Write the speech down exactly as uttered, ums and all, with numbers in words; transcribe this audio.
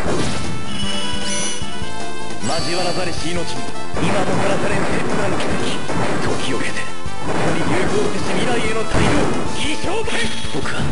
交わらざれし命に今もたらされん切なる奇跡、時を経て共に融合せし未来への大量、義証権。僕は